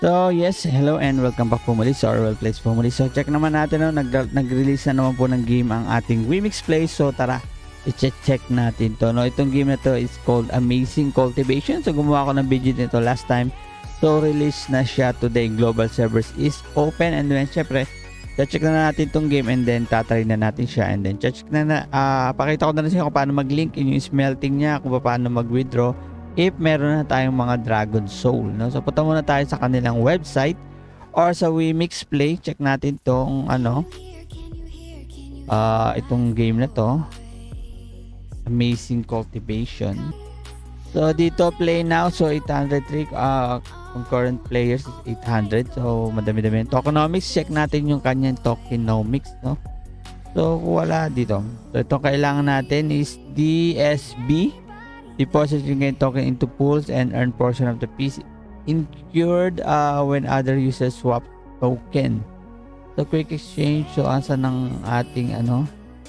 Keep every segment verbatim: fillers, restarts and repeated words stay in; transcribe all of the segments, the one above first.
So yes, hello and welcome back po muli sa Orwell Plays po muli. So check naman natin, no? Nag-release na naman po ng game ang ating Wimix Play. So tara, i-check natin to. No? Itong game na to is called Amazing Cultivation. So gumawa ako ng video nito last time. So release na siya today. Global servers is open, and then syempre check na natin itong game, and then tatry na natin siya, and then check na na uh, pakita ko na rin sa inyo kung paano mag-link in yung smelting niya, kung paano mag-withdraw if meron na tayong mga Dragon Soul, no? So punta muna tayo sa kanilang website or sa Wimix Play. Check natin tong ano uh, itong game na to, Amazing Cultivation. So dito play now, so eight hundred three uh, concurrent players is eight hundred, so madami-dami. Tokenomics, check natin yung kanyang tokenomics, no? So wala dito. So ito kailangan natin is D S B, deposit yung token into pools and earn portion of the piece incurred uh, when other users swap token. So quick exchange, so asa ng ating ano,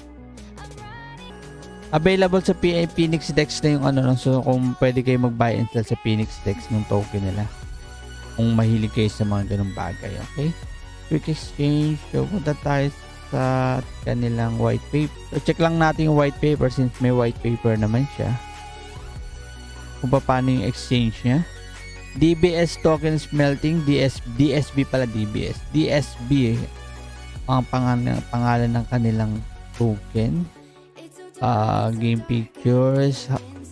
available sa Phoenix Dex na yung ano, so kung pwede kayo mag buy and sell sa Phoenix Dex ng token nila kung mahilig kayo sa mga ganung bagay. Okay, quick exchange, so punta tayo sa kanilang white paper. So check lang natin yung white paper since may white paper naman siya, kung paano yung exchange niya. D B S token smelting, D S, D S B pala, D B S. D S B ang pangalan, pangalan ng kanilang token. Uh, game pictures.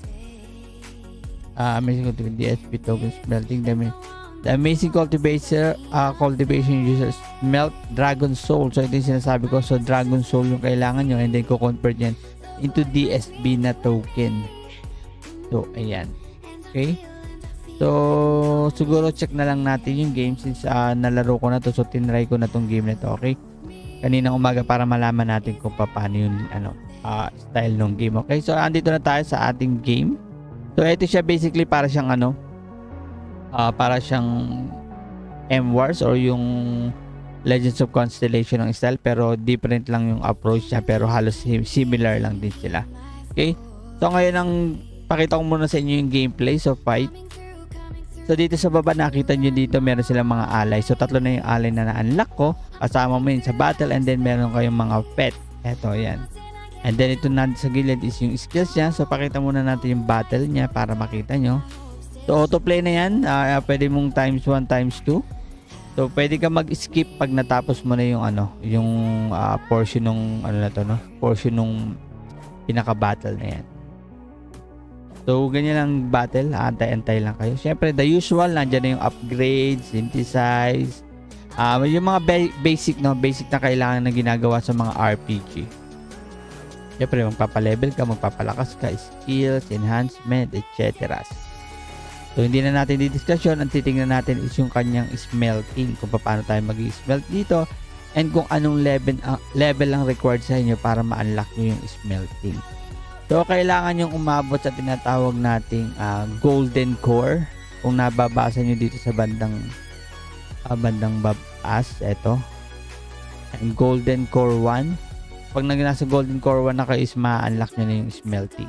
Uh, amazing cultivation, D S B token smelting. The, the amazing cultivator, uh, cultivation users smelt Dragon Soul. So ito yung sinasabi ko. So Dragon Soul yung kailangan nyo, and then ko convert yan into D S B na token. So ayan. Okay, so siguro check na lang natin yung game since uh, nalaro ko na to, so tinry ko na tong game na to, okay, kaninang umaga, para malaman natin kung paano yung ano, uh, style ng game. Okay, so andito na tayo sa ating game. So ito siya, basically para siyang ano, uh, para siyang M-Wars or yung Legends of Constellation ng style, pero different lang yung approach niya, pero halos similar lang din sila. Okay, so ngayon ang pakita ko muna sa inyo yung gameplay. So fight. So dito sa baba nakita nyo dito meron silang mga ally. So tatlo na yung ally na na-unlock ko. Kasama mo yun sa battle, and then meron kayong mga pet. Eto, yan. And then ito na sa gilid is yung skills niya. So pakita muna natin yung battle niya para makita nyo. So autoplay na yan. Uh, pwede mong times one, times two. So pwede ka mag-skip pag natapos mo na yung ano, yung uh, portion ng ano na to, no? Portion ng pinaka-battle na yan. So, ganyan lang battle. Antay-antay lang kayo. Siyempre, the usual. Nandiyan na yung upgrade, synthesize. Uh, yung mga ba basic, no? Basic na kailangan na ginagawa sa mga R P G. Siyempre, magpapalevel ka, magpapalakas ka, skills, enhancement, et cetera. So, hindi na natin didiskusyon. Ang titingnan natin is yung kanyang smelting. Kung paano tayo mag-smelt dito. And kung anong level, uh, level ang required sa inyo para ma-unlock nyo yung smelting. So, kailangan yung umabot sa tinatawag nating uh, golden core. Kung nababasa nyo dito sa bandang uh, bandang babas, eto. And golden core one. Pag nasa golden core one na kayo is ma-unlock nyo na yung smelting.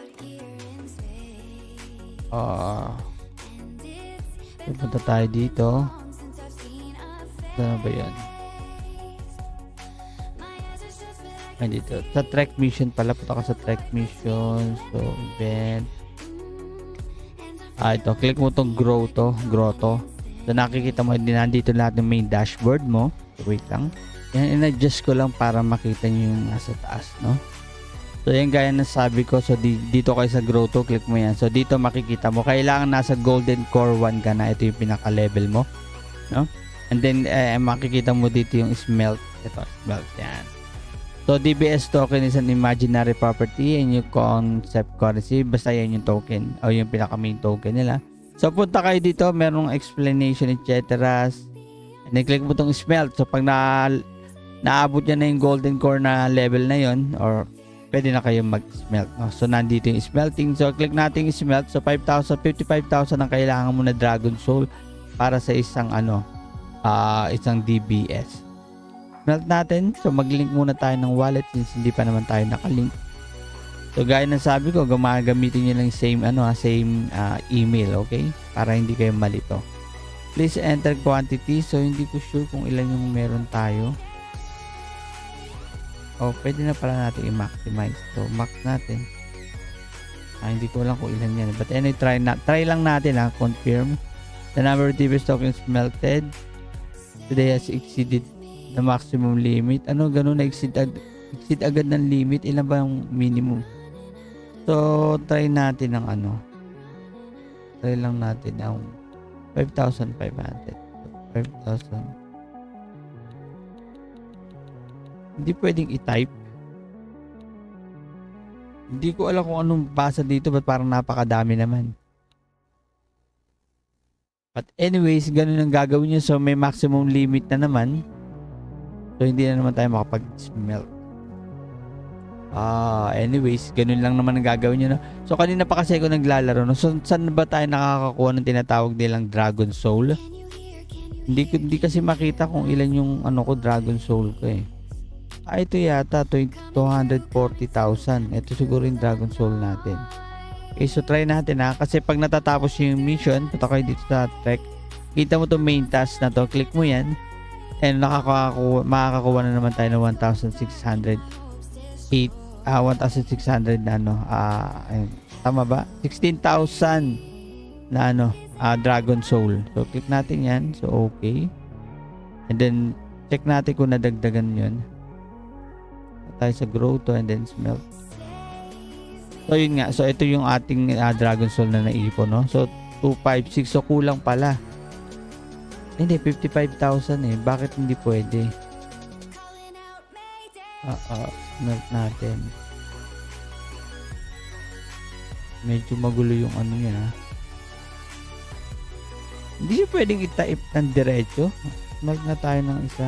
Uh, punta tayo dito. Ano ba yan? Dito sa trek mission pala, punta ka sa trek mission. So event, ah ito, click mo tong grow to grotto. So nakikita mo din nandito lahat ng main dashboard mo. So, wait lang, yan, in-adjust ko lang para makita nyo yung nasa taas, no? So yan, gaya na sabi ko. So di, dito kayo sa grow to, click mo yan. So dito makikita mo kailangan nasa golden core one ka na. Ito yung pinaka level mo, no? And then eh, makikita mo dito yung smelt. Ito, smelt, yan. So D B S token is an imaginary property and yung concept currency, basta yan yung token o yung pinaka main token nila. So punta kayo dito, merong explanation, et cetera. And then click mo itong smelt. So pag na naabot niya na yung golden core na level na yon, or pwede na kayo mag-smelt, no? So nandito yung smelting. So click natin yung smelt. So five thousand, fifty-five thousand ang kailangan mo na Dragon Soul para sa isang ano, uh, isang D B S. Smelt natin. So mag-link muna tayo ng wallet since hindi pa naman tayo nakalink. So gaya ng sabi ko, gumagamitin nyo lang same ano, same uh, email, okay? Para hindi kayo malito. Please enter quantity. So, hindi ko sure kung ilan yung meron tayo. Oh, pwede na pala natin i-maximize. So, max natin. Ah, hindi ko alam kung ilan yan. But anyway, try, na, try lang natin ha. Confirm. The number of T V tokens melted today has exceeded the maximum limit. Ano, ganun na exceed, ag exceed agad ng limit. Ilan ba yung minimum? So, try natin ng ano. Try lang natin ng five thousand five hundred. five thousand. Hindi pwedeng i-type. Hindi ko alam kung anong basa dito, but parang napakadami naman. But anyways, ganun ang gagawin nyo. So may maximum limit na naman. So hindi na naman tayo makapag-smelt. Ah, anyways, ganun lang naman ang gagawin nyo. No? So kanina pa kasi ako naglalaro. No? So saan ba tayo nakakakuha ng tinatawag nilang Dragon Soul? Hindi, hindi kasi makita kung ilan yung ano ko, Dragon Soul ko eh. Ah, ito yata, two hundred forty thousand. Ito siguro yung Dragon Soul natin. Okay, so try natin ha. Kasi pag natatapos yung mission, punta kayo dito sa track. Kita mo to main task na to. Click mo yan. And nakakakuha, makakakuha na naman tayo ng one thousand six hundred eight, ah, one thousand six hundred na ano. Ah, ayun. Tama ba? sixteen thousand na ano, ah, Dragon Soul. So click natin yan. So okay. And then check natin kung nadagdagan yun. Tayo sa grow to and then smelt. So yun nga, so ito yung ating uh, Dragon Soul na naipon, no? So two fifty-six, so kulang pala. Hindi, fifty-five thousand eh. Bakit hindi pwede? Ah, uh, uh, smelt natin. Medyo magulo yung ano yan ha. Hindi siya pwedeng i-type ng diretso. Smelt na tayo ng isa.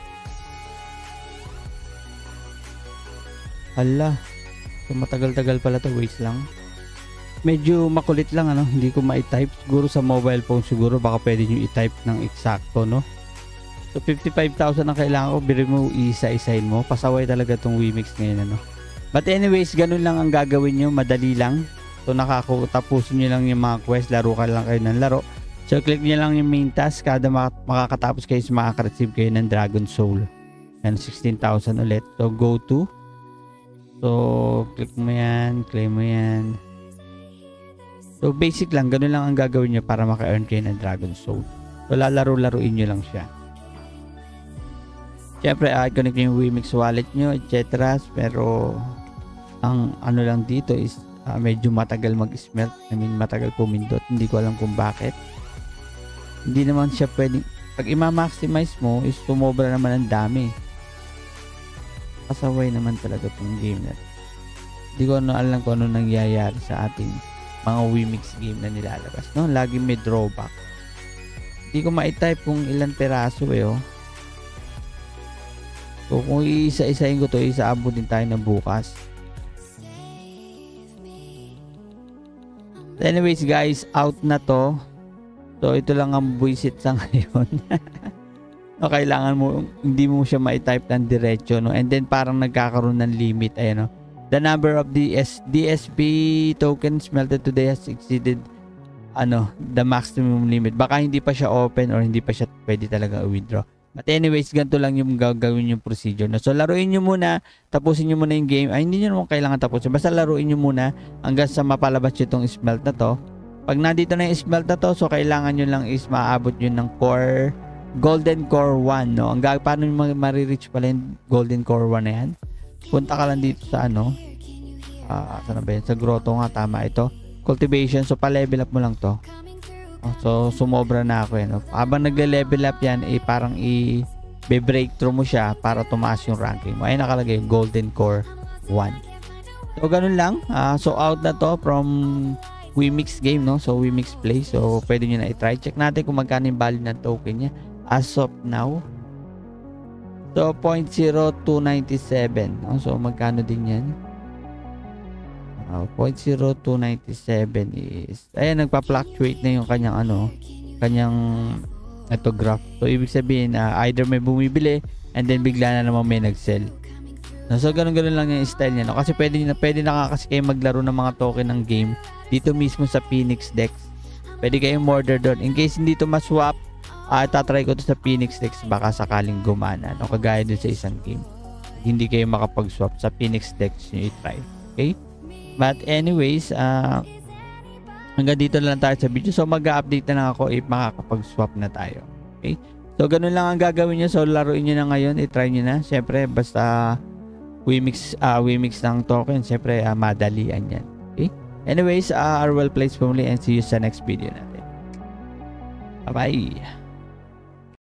Hala. So matagal-tagal pala to, waste lang. Medyo makulit lang ano, hindi ko ma-type. Siguro sa mobile phone siguro baka pwede nyo i-type ng eksakto, no? So fifty-five thousand ang kailangan ko, biro mo isa-isahin mo. Pasaway talaga tong Wimix ngayon ano. But anyways, ganun lang ang gagawin nyo, madali lang. So nakakatapusin nyo lang yung mga quest, laro ka lang kayo ng laro. So click nyo lang yung main task, kada makakatapos kayo, makaka-receive kayo ng Dragon Soul. And sixteen thousand ulit. So go to. So, click mo yan, claim mo yan. So, basic lang. Ganun lang ang gagawin nyo para maka-earn kayo ng Dragon Soul. So, lalaro-laruin nyo lang siya. Siyempre, i-connect nyo yung Wimix wallet nyo, et cetera. Pero, ang ano lang dito is uh, medyo matagal mag-smelt. I mean, matagal pumindot. Hindi ko alam kung bakit. Hindi naman siya pwedeng... Pag ima-maximize mo, is sumobra naman ang dami. Pasaway naman talaga itong game na. Hindi ko ano, alam kung ano nangyayari sa ating mga Wimix game na nilalabas. No? Lagi may drawback. Hindi ko ma-type kung ilang peraso eh. Oh. So kung iisa-isahin ko to, isaabot din tayo na bukas. Anyways guys, out na to. So ito lang ang buwisit sa ngayon. No, kailangan mo, hindi mo siya ma-type ng diretso, no? And then parang nagkakaroon ng limit, ayan, no? The number of the D S P tokens melted today has exceeded ano, the maximum limit. Baka hindi pa siya open or hindi pa siya pwede talaga i-withdraw. But anyways, ganito lang yung gagawin yung procedure, no? So laruin nyo muna, tapusin nyo muna yung game. Ay, hindi nyo naman kailangan tapusin. Basta laruin nyo muna hanggang sa mapalabas nyo itong smelt na to. Pag nandito na yung smelt na to, so kailangan nyo lang is maabot nyo ng core Golden Core one, no? Ang paano yung marireach pala yung Golden Core one na yan? Punta ka lang dito sa ano, uh, saan ba yan? Sa grotto nga, tama ito. Cultivation, so pa-level up mo lang to. Oh, so sumobra na ako yan. No? Habang nagle-level up yan, eh, parang i-breakthrough mo siya para tumaas yung ranking mo. Ay nakalagay yung Golden Core one. So ganun lang. Uh, so out na to from Wimix game, no? So Wimix Play. So pwede nyo na i-try. Check natin kung magkano yung value ng token niya as of now. So zero point zero two nine seven, no? So magkano din yan? uh, zero point zero two nine seven is, ayan, nagpa-fluctuate na yung kanyang ano, kanyang ito graph. So ibig sabihin, uh, either may bumibili and then bigla na naman may nag-sell. No? So ganun-ganun lang yung style niya, no? Kasi pwede na, pwede na kasi kayo maglaro ng mga token ng game dito mismo sa Phoenix Dex. Pwede kayong order doon in case hindi to ma-swap. uh, tatry ko to sa Phoenix Dex, baka sakaling gumana, no? Kagaya dun sa isang game, hindi kayo makapag-swap sa Phoenix Dex nyo i-try. Okay? But anyways, uh, hanggang dito na lang tayo sa video. So mag-update na lang ako if makakapag-swap na tayo. Okay? So ganun lang ang gagawin nyo. So laruin nyo na ngayon, i-try nyo na. Siyempre basta Wimix, uh, Wimix ng token, siyempre uh, madalian yan. Okay? Anyways, uh, our well placed family, and see you sa next video natin. Bye bye.